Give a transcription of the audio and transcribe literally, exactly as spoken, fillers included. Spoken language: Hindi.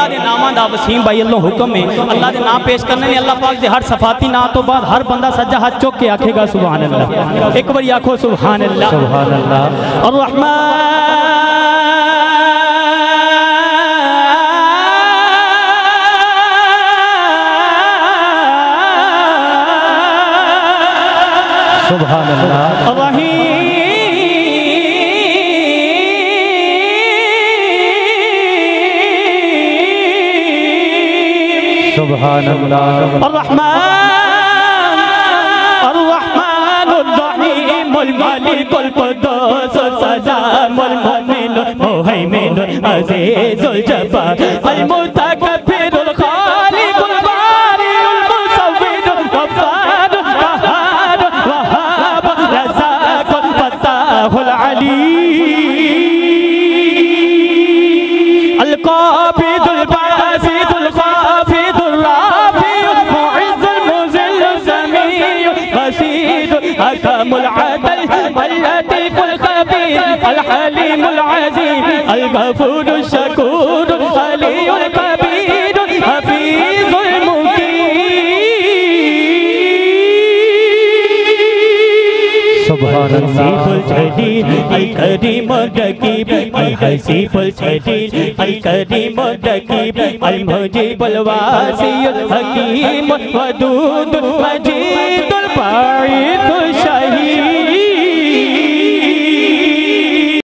अल्लाह के नाम दा वसीम भाई अल्लाह हुक्म है अल्लाह के नाम पेश करने ने अल्लाह पाक दे हर सफाती नाम तो बाद हर बंदा सज्जा हाथ चुक के आखेगा सुभान अल्लाह। एक बार आखो सुभान अल्लाह सुभान अल्लाह। सुभान अल्लाह। सुभान अल्लाह। अर्रहमान अर्रहमानुर रहीमुल मालिकुल कुद्दूस सलामुल मुमिनुल मुहैमिनुल अज़ीज़ुल जब्बार अल मुतकब्बिरुल खालिकुल बारिउल मुसव्विरुल गफ्फारुल कहारुल वहाब रज़ाकुल फत्ताहुल अलीम अल काबिदुल बासितुल खाफिदुल राफिउल मुइज़्ज़ुल मुज़िल्लुल समीउल बसीरुल हकमुल अदल अल लतीफुल खबीर अल हलीमुल अज़ीम अल गफूरुल शकूरुल अलीयुल कबीर हफीजुल मुकीम। सुभान अल्लाह। जलील अल करीम रकीब अल हसीबुल जलील अल करीम रकीब अल मुजीबुल वासियुल हकीम वदूदुल मजीदुल बाईद